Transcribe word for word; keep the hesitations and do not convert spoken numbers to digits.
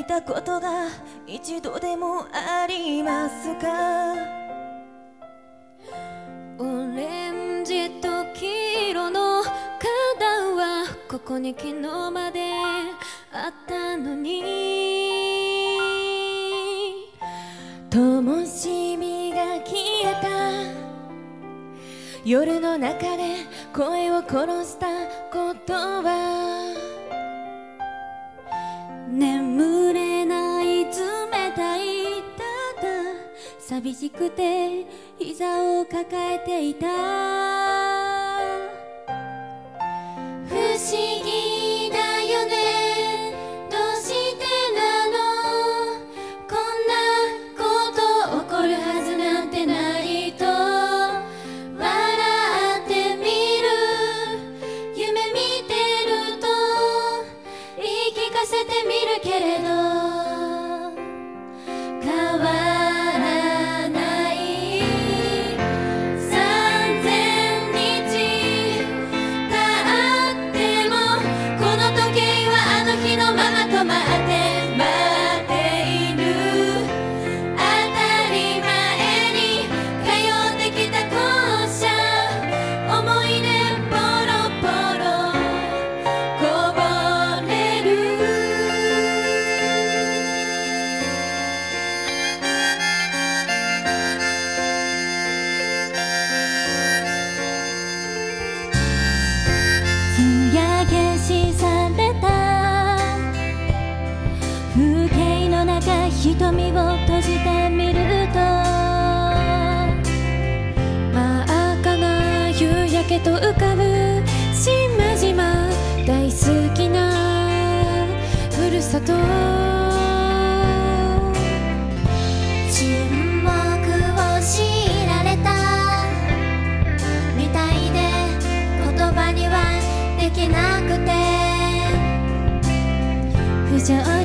いたことが一度でもありますか？オレンジと黄色の花壇はここに昨日まであったのに、灯火が消えた夜の中で声を殺したことは、眠れない冷たい、ただ寂しくて膝を抱えていた。不思議だよね、どうしてなの、こんなこと起こるはずなんてないと笑ってみる、夢見てると言い聞かせてみるけれど変わらないさんぜんにち経ってもこの時計はあの日のまま止まって待っている。当たり前に通ってきた校舎、思い出ポロポロこぼれる。艶消しされた風景の中、瞳を閉じてみると真っ赤な夕焼けと浮かぶ島々、大好きなふるさと。沈黙を強いられたみたいで言葉にはできなくて、不条